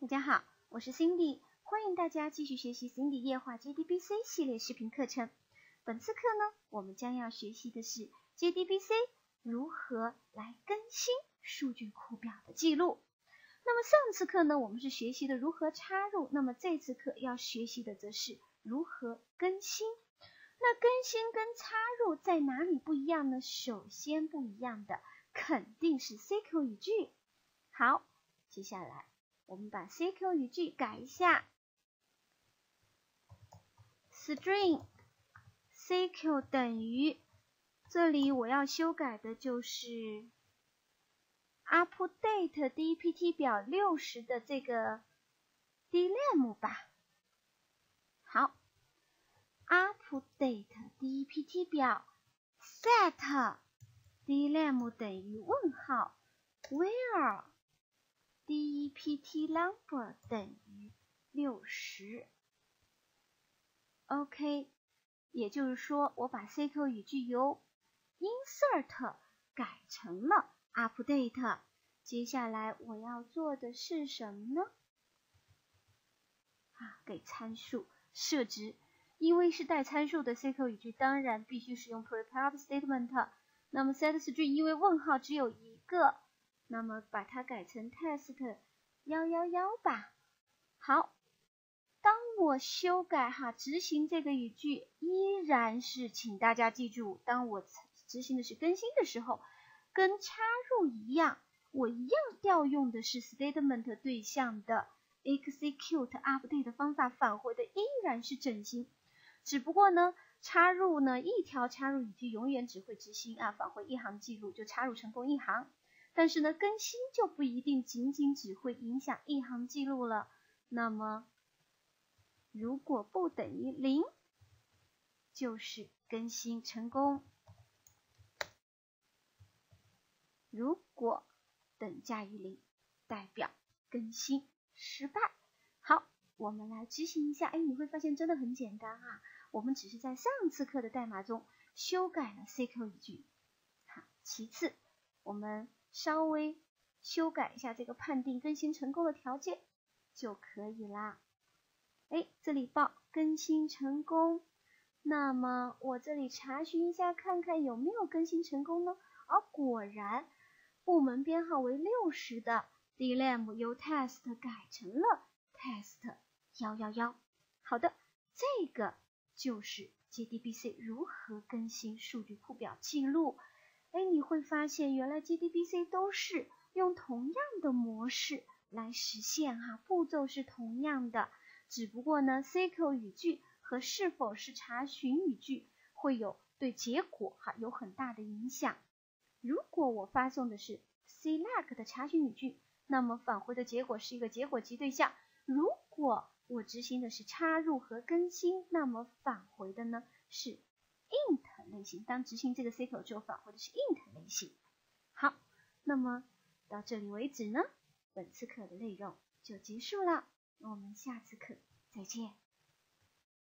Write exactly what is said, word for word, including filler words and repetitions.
大家好，我是 Cindy， 欢迎大家继续学习 Cindy 液化 J D B C 系列视频课程。本次课呢，我们将要学习的是 J D B C 如何来更新数据库表的记录。那么上次课呢，我们是学习的如何插入，那么这次课要学习的则是如何更新。那更新跟插入在哪里不一样呢？首先不一样的肯定是 C Q 语句。好，接下来我们把 C Q 语句改一下 ，string C Q 等于，这里我要修改的就是 update D P T 表六十的这个 dim 吧。好 ，update D P T 表 set dim 等于问号 where D P T number 等于六十。OK， 也就是说，我把 C Q 语句由 insert 改成了 update。接下来我要做的是什么呢？啊，给参数设置。因为是带参数的 C Q 语句，当然必须使用 prepared statement。那么 set string 因为问号只有一个，那么把它改成 test 一一一吧。好，当我修改哈执行这个语句，依然是请大家记住，当我执行的是更新的时候，跟插入一样，我一样调用的是 statement 对象的 execute update 方法，返回的依然是整新。只不过呢，插入呢一条插入语句永远只会执行啊返回一行记录，就插入成功一行。但是呢，更新就不一定仅仅只会影响一行记录了。那么，如果不等于零，就是更新成功；如果等价于零，代表更新失败。好，我们来执行一下。哎，你会发现真的很简单啊！我们只是在上次课的代码中修改了 C Q 语句。好，其次，我们稍微修改一下这个判定更新成功的条件就可以啦。哎，这里报更新成功，那么我这里查询一下看看有没有更新成功呢？而、哦、果然，部门编号为六十的 dim 由 test 改成了 test 一一一。好的，这个就是 J D B C 如何更新数据库表记录。哎，你会发现原来 J D B C 都是用同样的模式来实现哈，步骤是同样的，只不过呢 C Q 语句和是否是查询语句会有对结果哈有很大的影响。如果我发送的是 select 的查询语句，那么返回的结果是一个结果集对象。如果我执行的是插入和更新，那么返回的呢是 int 类型。当执行这个 C Q 之后，返回的是 int 类型。好，那么到这里为止呢，本次课的内容就结束了。我们下次课再见。